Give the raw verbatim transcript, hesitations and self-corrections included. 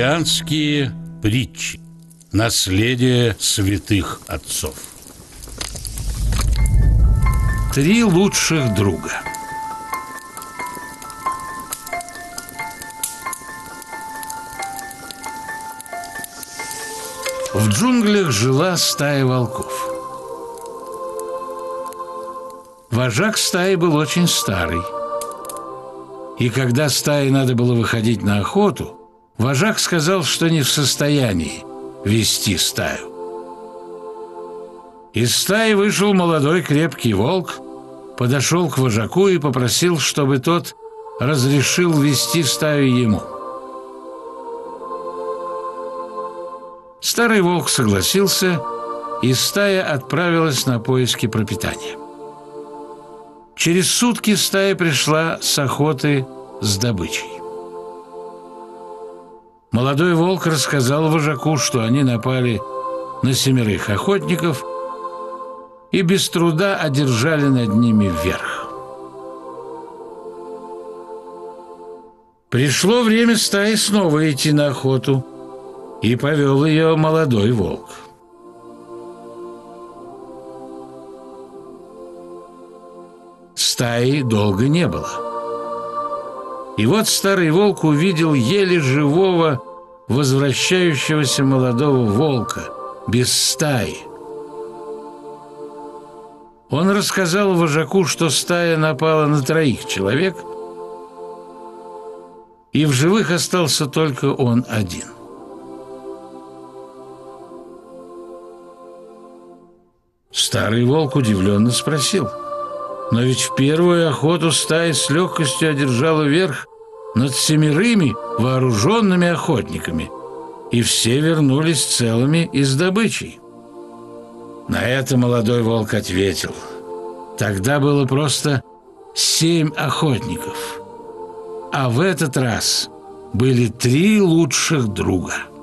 Христианские притчи. Наследие святых отцов. Три лучших друга. В джунглях жила стая волков. Вожак стаи был очень старый. И когда стае надо было выходить на охоту, вожак сказал, что не в состоянии вести стаю. Из стаи вышел молодой крепкий волк, подошел к вожаку и попросил, чтобы тот разрешил вести стаю ему. Старый волк согласился, и стая отправилась на поиски пропитания. Через сутки стая пришла с охоты с добычей. Молодой волк рассказал вожаку, что они напали на семерых охотников и без труда одержали над ними верх. Пришло время стаи снова идти на охоту, и повел ее молодой волк. Стаи долго не было. И вот старый волк увидел еле живого возвращающегося молодого волка без стаи. Он рассказал вожаку, что стая напала на троих человек, и в живых остался только он один. Старый волк удивленно спросил: «Но ведь в первую охоту стая с легкостью одержала верх над семерыми вооруженными охотниками, и все вернулись целыми и с добычей». На это молодой волк ответил: «Тогда было просто семь охотников, а в этот раз были три лучших друга».